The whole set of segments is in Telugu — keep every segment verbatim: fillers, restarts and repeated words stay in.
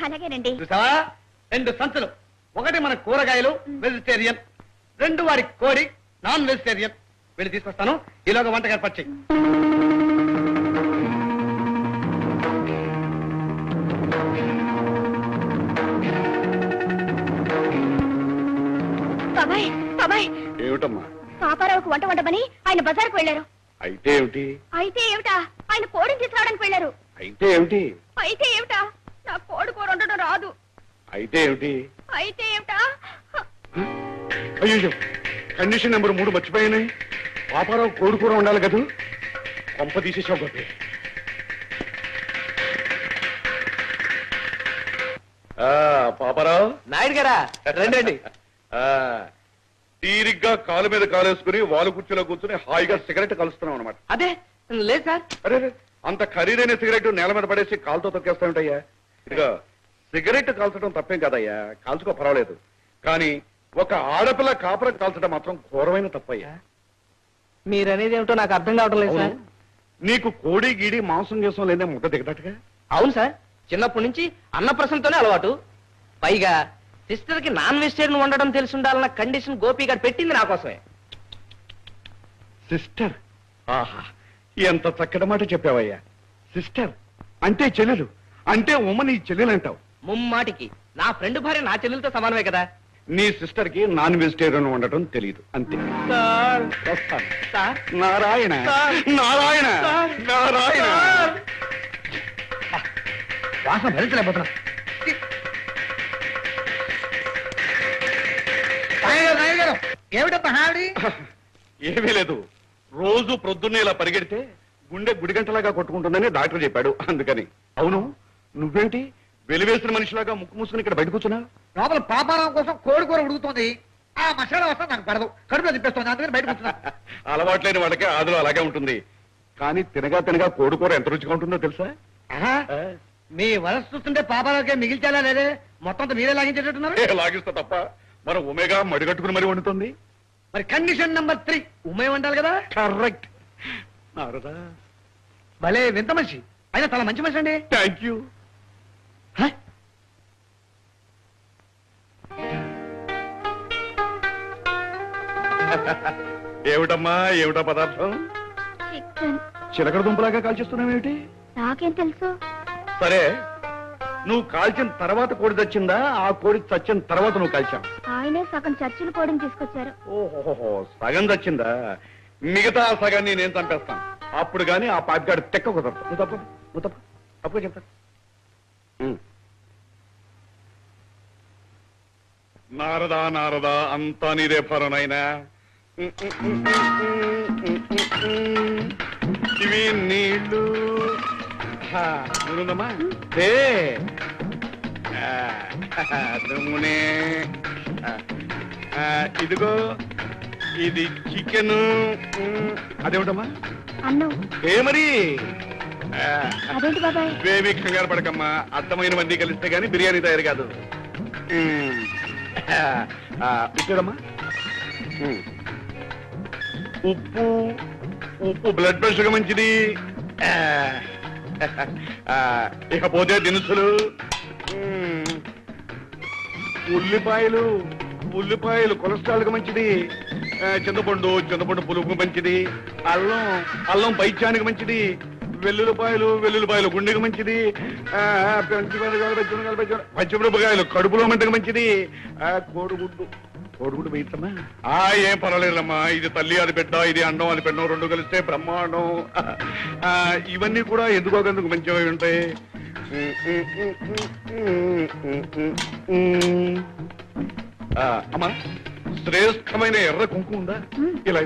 అలాగేనండి. చూసావా, రెండు సంచులు. ఒకటి మన కూరగాయలు వెజిటేరియన్, రెండు వారి కోడి నాన్ వెజిటేరియన్. వెళ్ళి తీసుకొస్తాను, ఈలోగా వంట ఏర్పాటు చెయ్యి. బాబాయ్ బాబాయ్, ఏమిటమ్మా? పాపారావుకు వంట వండమని ఆయన బజార్కు వెళ్ళారు. అయితే ఏమిటి? అయితే ఏమిటా, ఆయన కోడిని తీసుకురావడానికి వెళ్ళారు. అయితే ఏమిటి? అయితే ఏమిటా, నా కోడి కూర వండడం రాదు. అయితే ఏమిటి? అయితే ఏమిటా, అయ్యో, కండిషన్ నెంబర్ మూడు మర్చిపోయానే. పాపారావు కోడి కూర ఉండాలి కదా. కొంప తీసేసావు కదా. పాపారావు నాయుడు గారా, రండి. తీరిగ్గా కాలు మీద కాలేసుకుని వాలు కుర్చీలో కూర్చుని హాయిగా సిగరెట్ కలుస్తున్నాం అనమాట. అదే లేదు సార్. అరే, అంత ఖరీదైన సిగరెట్ నేల మీద పడేసి కాలుతో తొక్కేస్తా ఉంటాయ్యా. ఇదిగా సిగరెట్ కాల్చడం తప్పేం కాదయ్యా, కాల్చుకో పర్వాలేదు. కానీ ఒక ఆడపిల్ల కాపురం కాల్చడం మాత్రం ఘోరమైన తప్పయ్యా. మీరనేది ఏమిటో నాకు అర్థం కావడం లేదు సార్. నీకు కోడి గీడి మాంసం గీసం లేదే ముద్ద దిగటట్టుగా. అవును సార్, చిన్నప్పటి నుంచి అన్నప్రసంతోనే అలవాటు. పైగా సిస్టర్ కి నాన్ వెజిటేరియన్ వండడం తెలిసి ఉండాలన్న కండిషన్ గోపి గారు పెట్టింది నా కోసమే. సిస్టర్, ఆహా, ఎంత చక్కటి మాట చెప్పావయ్యా. సిస్టర్ అంటే చెల్లెలు, అంటే ఉమ్మ నీ చెల్లెలు అంటావు. ముమ్మాటికి నా ఫ్రెండ్ భార్య నా చెల్లెలతో సమానమే కదా. నీ సిస్టర్ కి నాన్ వెజిటేరియన్ వండటం తెలియదు అంతే. సార్ వస్తాను. సార్ నారాయణ నారాయణ నారాయణ. వాసన భరించలేకపోతున్నా. ఏమిటంత హాడి? ఏమీ లేదు, రోజు ప్రొద్దున్నే ఇలా పరిగెడితే గుండె గుడిగంటలాగా కొట్టుకుంటుందని డాక్టర్ చెప్పాడు, అందుకని. అవును, నువ్వేంటి వెలివేసిన మనిషిలాగా ముక్కు మూసుకుని ఇక్కడ బయట కూర్చున్నా? లోపల పాపారావు కోసం కోడి కూర ఉడుకుతోంది. ఆ మసాలా వస్తా నాకు పడదు, కడుపులో తిప్పేస్తుంది, అందుకని బయట కూర్చున్నా. అలవాట్లేని వాళ్ళకి ఆదులో అలాగే ఉంటుంది. కానీ తినగా తినగా కోడి కూర ఎంత రుచిగా ఉంటుందో తెలుసా? మీ వలస చూస్తుంటే పాపారావుకే మిగిల్చేలా లేదే, మొత్తం మీరే లాగించేటట్టున్నారు. ఏ, లాగిస్తా తప్ప మన ఉమేగా మడిగట్టుకుని మరి వండుతుంది. మరి కండిషన్ నెంబర్ త్రీ ఉమ్మే వండాలి కదా. కరెక్ట్. నారదా, భలే వింత మనిషి, అయినా చాలా మంచి మనిషి అండి. Thank you. ఏమిటమ్మా, ఏమిటా పదార్థం? చికెన్. చిలకడ దుంపలాగా కాల్చేస్తున్నావేమిటి? నాకేం తెలుసు? సరే, నువ్వు కాల్చిన తర్వాత కోడి చచ్చిందా, ఆ కోడి చచ్చిన తర్వాత నువ్వు కాల్చావు? ఆయనే సగం చర్చిల కోడిని తీసుకొచ్చారు. ఓహోహో, సగం చచ్చిందా? మిగతా సగాన్ని నేను చంపేస్తాను. అప్పుడు గాని ఆ పాపిగాడు తెక్క కుదరదు. నువ్వు తప్ప నువ్వు తప్ప తప్పుగా చెప్తాను. నారదా నారదా, అంతా నీదే పరనైనా. ఇవి నీళ్ళు నువ్వుందమ్మా. నూనె ఇదిగో, ఇది చికెన్. అదేమిటమ్మా? అన్నం. ఏ మరి అదేంటి బాబాయ్? బేబీ కంగారు పడకమ్మా, అర్థమైన మంది కలిస్తే గానీ బిర్యానీ తయారు కాదు. ఇచ్చాడమ్మా. ఉప్పు, ఉప్పు బ్లడ్ ప్రెషర్ మంచిది. ఇకపోతే దినుసులు, ఉల్లిపాయలు, ఉల్లిపాయలు కొలెస్ట్రాల్ కు మంచిది. చింతపండు, చింతపండు పులుపుకు మంచిది. అల్లం, అల్లం పైత్యానికి మంచిది. వెల్లుల్లిపాయలు, వెల్లుల్లిపాయలు గుండెకి మంచిది. పచ్చిమిరపకాయలు కడుపులో మంటకు మంచిది. కోడిగుడ్డు, కోడిగుడ్డు వేయమ్మా. ఆ ఏం పర్వాలేదమ్మా, ఇది తల్లి అది బిడ్డ, ఇది అండం అది పెట్టడం, రెండు కలిస్తే బ్రహ్మాండం. ఇవన్నీ కూడా ఎందుకోగందుకు మంచివి ఉంటాయి. అమ్మా, శ్రేష్టమైన ఎర్ర కుంకుమ ఉందా? ఇలా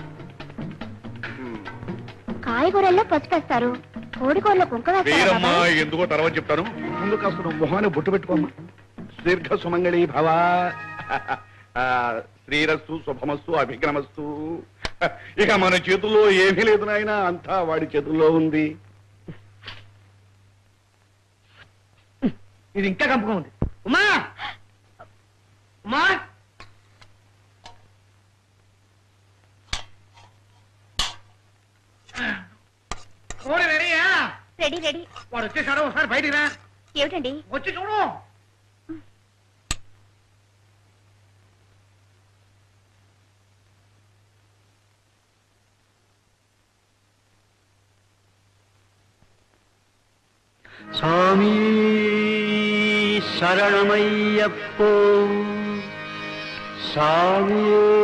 కాయగూరల్లో పసుపేస్తారు, కోడికూరలో కుంకుమ వేరమ్మా. ఎందుకో తర్వాత చెప్తాను, ముందు కాస్త మొహాన్ని బొట్టు పెట్టుకోమ్మా. దీర్ఘ సుమంగళి భవ, శ్రీరస్సు శుభమస్సు అభిగ్రమస్సు. ఇక మన చేతుల్లో ఏమీ లేదు నాయన, అంతా వాడి చేతుల్లో ఉంది. ఇది ఇంకా కంపగా ఉంది. ఉమా ఉమా, కోడి రెడీయా? Ready ready. వాడు వచ్చేసాడు, ఒకసారి బయటికి రా. ఏమిటండి? వచ్చి చూడు. స్వామి శరణమయ్యప్పో స్వామి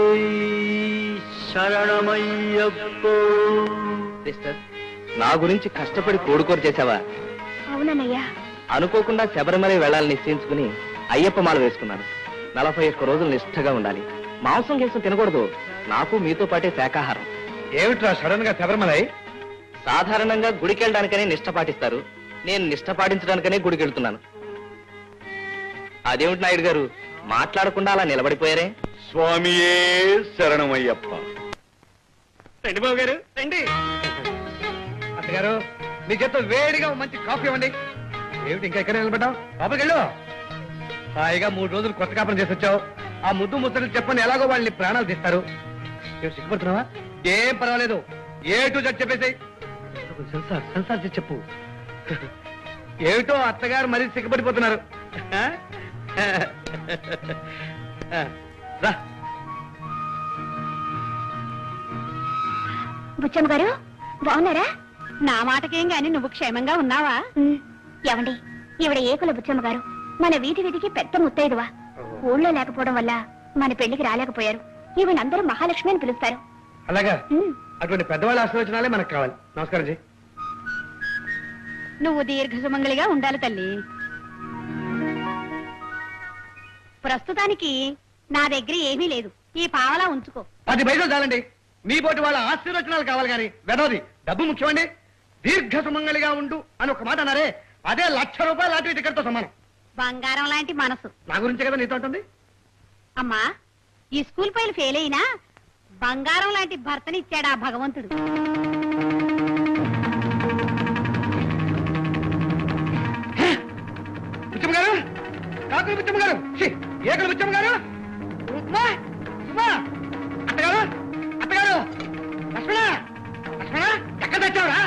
శరణమయ్యప్పో. సిస్టర్, నా గురించి కష్టపడి కోడుకోరు చేసావా? అవునన్నయ్యా. అనుకోకుండా శబరిమల వెళ్ళాలని నిశ్చయించుకుని అయ్యప్ప మాల వేసుకున్నాను. నలభై ఒక్క రోజులు నిష్ఠగా ఉండాలి. మాంసం గీసం తినకూడదు. నాకు మీతో పాటే శాకాహారం. ఏమిట్రా సడన్ గా శబరిమలై? సాధారణంగా గుడికి వెళ్ళడానికనే నిష్ఠ పాటిస్తారు. నేను నిష్ఠ పాటించడానికనే గుడికి వెళ్తున్నాను. అదేమిటి నాయుడు గారు, మాట్లాడకుండా అలా నిలబడిపోయారే? స్వామియే శరణమయ్యప్ప. రండి బాబు గారు, రండి. అత్తగారు, మీ చేత వేడిగా ఓ మంచి కాఫీ ఇవ్వండి. ఏమిటి ఇంకా ఎక్కడ నిలబడ్డావు? బాబుకి వెళ్ళు. హాయిగా మూడు రోజులు కొత్త కాపురం చేసి వచ్చావు. ఆ ముద్దు ముచ్చట్లు చెప్పని ఎలాగో వాళ్ళని ప్రాణాలు తీస్తారు. ఏం సిగ్గుపడుతున్నావా? ఏం పర్వాలేదు, ఏ టు జడ్ చెప్పేసి. సెన్సార్ సెన్సార్ చేసి చెప్పు. ఏమిటో అత్తగారు మరీ సిగ్గుపడిపోతున్నారు. రా. బుచ్చమ్మ గారు బాగున్నారా? నా మాటకేం గాని నువ్వు క్షేమంగా ఉన్నావా? ఉమ్, ఏమండి, ఈవిడ ఏకుల బుచ్చమ్మ గారు మన వీధి వీధికి పెద్ద ముత్తైదువా. ఊళ్ళో లేకపోవడం వల్ల మన పెళ్లికి రాలేకపోయారు. ఈవినందరూ మహాలక్ష్మి అని పిలుస్తారు. అలాగా? ఉమ్, అటువంటి పెద్దవాళ్ళ ఆశీర్వచనాలే మనకు కావాలి. నమస్కారం జీ. నువ్వు దీర్ఘ సుమంగళిగా ఉండాలి తల్లి. ప్రస్తుతానికి నా దగ్గర ఏమీ లేదు. ఈ పావలా ఉంచుకో. పది పైసలు చాలండి. మీ పోటీ వాళ్ళ ఆశీర్వచనాలు కావాలి కానీ వెదోది డబ్బు ముఖ్యమండి. దీర్ఘ సుమంగళిగా ఉండు అని ఒక మాట అన్నారే, అదే లక్ష రూపాయలు అటు ఇటు టికెట్తో సమానం. బంగారం లాంటి మనసు. నా గురించే కదా నీతో ఉంటుంది. అమ్మా, ఈ స్కూల్ పైలు ఫెయిల్ అయినా బంగారం లాంటి భర్తని ఇచ్చాడా భగవంతుడు. బుచ్చమ్మ గారు, కాకులు బుచ్చమ్మ గారు, ఛీ, ఏకలు బుచ్చమ్మ గారు, ఉప్మా, ఉప్మా, అత్తగారు, అత్తగారు, లక్ష్మణ, లక్ష్మణ, ఎక్కడ తెచ్చావురా?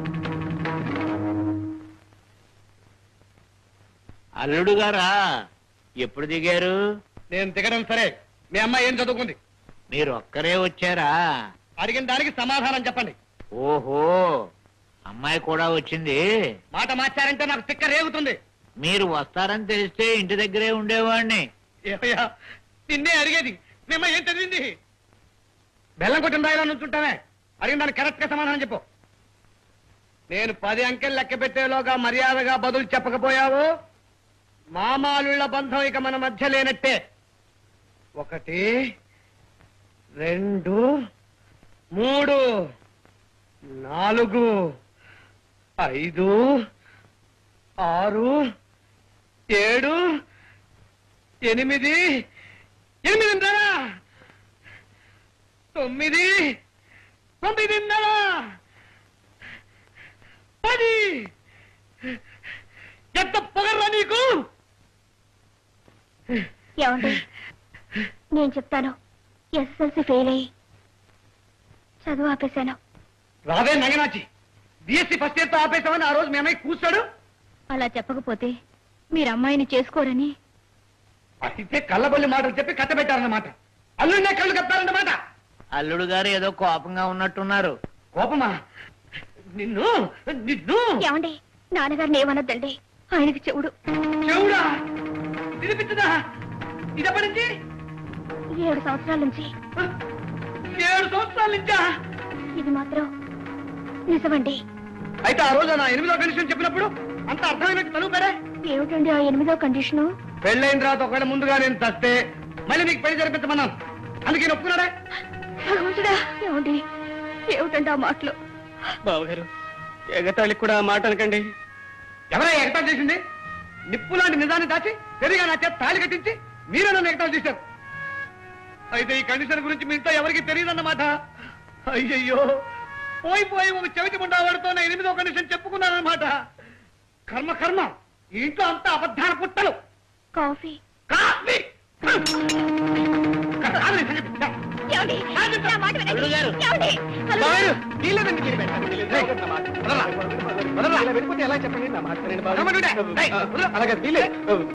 అల్లుడు గారా, ఎప్పుడు దిగారు? నేను దిగడం సరే, మీ అమ్మాయి ఏం చదువుకుంది? మీరు ఒక్కరే వచ్చారా? అడిగిన దానికి సమాధానం చెప్పండి. ఓహో, అమ్మాయి కూడా వచ్చింది. మాట మార్చారంటే నాకు తిక్క రేగుతుంది. మీరు వస్తారని తెలిస్తే ఇంటి దగ్గరే ఉండేవాడిని. ఏమయ్యా, నిన్నే అడిగేది. మీ అమ్మాయి ఏం చదివింది? బెల్లం కొట్టిన రాయిలా నుంచుంటానే. అడిగిన దానికి కరెక్ట్ గా సమాధానం చెప్పు. నేను పది అంకెలు లెక్క పెట్టేలోగా మర్యాదగా బదులు చెప్పకపోయావు, మామాలుళ్ళ బంధం ఇక మన మధ్య లేనట్టే. ఒకటి, రెండు, మూడు, నాలుగు, ఐదు, ఆరు, ఏడు, ఎనిమిది, ఎనిమిదిన్నర, తొమ్మిది, తొమ్మిదిన్నర, పది. ఎంత పొగర్రా నీకు? ఏమండి, నేను చెప్తాను. ఎస్ఎస్ఎల్సీ ఫెయిల్ అయ్యి చదువు ఆపేశాను. రావే నంగనాచి, బిఎస్సీ ఫస్ట్ ఇయర్ తో ఆపేశామని ఆ రోజు మీ అమ్మాయి కూర్చాడు. అలా చెప్పకపోతే మీరు అమ్మాయిని చేసుకోరని. అయితే కళ్ళబొల్లి మాటలు చెప్పి కట్టబెట్టారన్నమాట. అల్లుడినే కళ్ళు కప్పారన్నమాట. అల్లుడు గారు ఏదో కోపంగా ఉన్నట్టున్నారు. కోపమా? నిన్ను నిన్ను ఏమండి, నాన్నగారిని ఏమనొద్దండి, ఆయనకి చెవుడు. చెవుడా? వినిపించదా? ఇదప్పటి నుంచి ఏడు సంవత్సరాల నుంచి. ఏడు సంవత్సరాల నుంచా? ఇది మాత్రం నిజమండి. అయితే ఆ రోజు నా ఎనిమిదో కండిషన్ చెప్పినప్పుడు అంత అర్థమైనట్టు చదువుతారే. ఏమిటండి ఆ ఎనిమిదో కండిషను? పెళ్ళైన తర్వాత ఒకవేళ ముందుగా నేను చస్తే మళ్ళీ నీకు పెళ్లి జరిపించమన్నాను. అందుకే ఒప్పుకున్నాడే. భగవంతుడా, ఏమండి ఏమిటండి ఆ మాటలు? బావగారు, ఎగతాళికి కూడా మాట అనకండి. ఎవరై ఎగతాళి చేసింది? నిప్పు లాంటి నిజాన్ని దాచి పెరిగా నా చేత తాళి కట్టించి మీరే నన్ను ఎగతాళి చేశారు. అయితే ఈ కండిషన్ గురించి మీ ఇంట్లో ఎవరికి తెలియదన్నమాట. అయ్యయ్యో, పోయి పోయి ఒక చెవిటి ఉండవాడితో నా ఎనిమిదో కండిషన్ చెప్పుకున్నానన్నమాట. కర్మ కర్మ, ఈ ఇంట్లో అంతా అబద్ధాల పుట్టలు. కాఫీ. కాఫీ కాదు నీ సంగతి. ఏమండి? నా మాట వినండి. అల్లుడు గారు. ఏమండి? అల్లుడు బావగారు, గారు. వీల్లేదండి మీరు వెళ్ళండి. ఏయ్, వదలరా. వదలరా. ఇలా వెళ్ళిపోతే ఎలా చెప్పండి? నా మాట వినండి బావగారు. అలాగే వీలే